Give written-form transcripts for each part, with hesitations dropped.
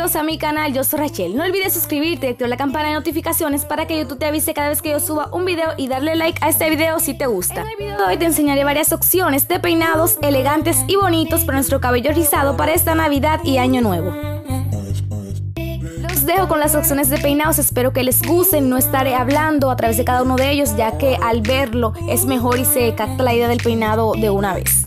bienvenidos a mi canal, yo soy Rachel. No olvides suscribirte y activar la campana de notificaciones para que YouTube te avise cada vez que yo suba un video y darle like a este video si te gusta. En el video de hoy te enseñaré varias opciones de peinados elegantes y bonitos para nuestro cabello rizado para esta Navidad y Año Nuevo. Los dejo con las opciones de peinados, espero que les gusten. No estaré hablando a través de cada uno de ellos, ya que al verlo es mejor y se capta la idea del peinado de una vez.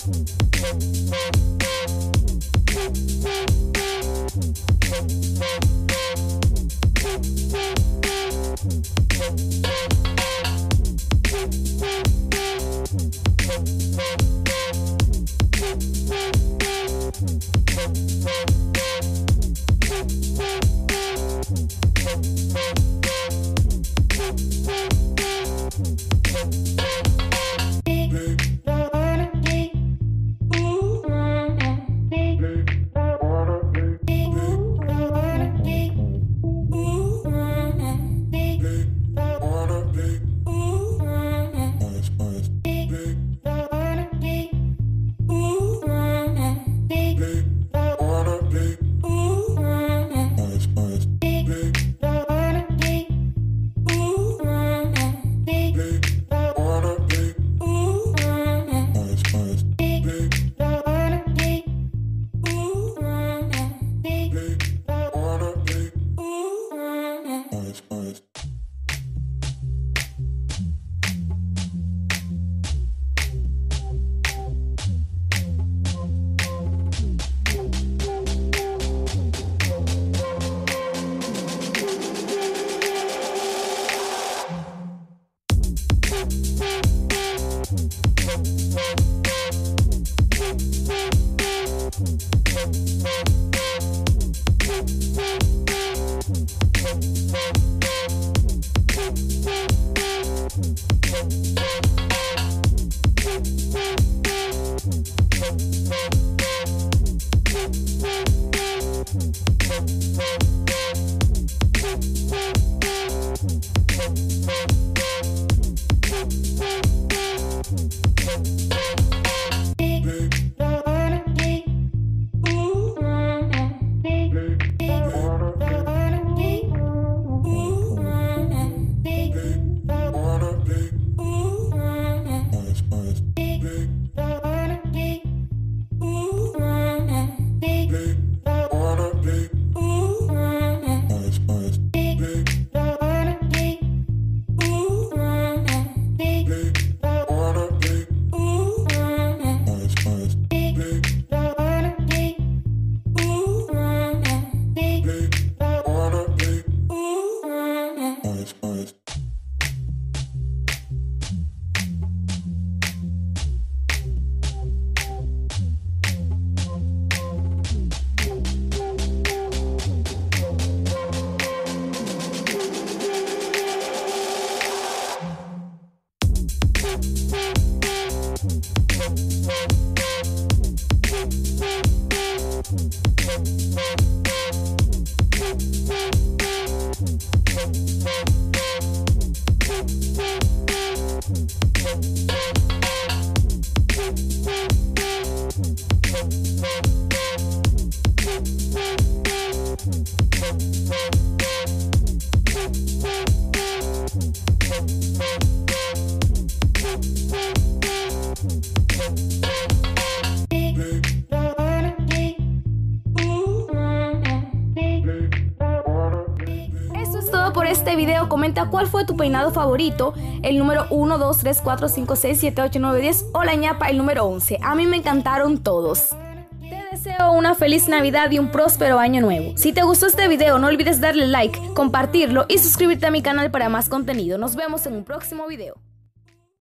Por este video, comenta cuál fue tu peinado favorito, el número 1, 2, 3, 4, 5, 6, 7, 8, 9, 10 o la ñapa el número 11. A mí me encantaron todos. Te deseo una feliz Navidad y un próspero año nuevo. Si te gustó este video, no olvides darle like, compartirlo y suscribirte a mi canal para más contenido. Nos vemos en un próximo video.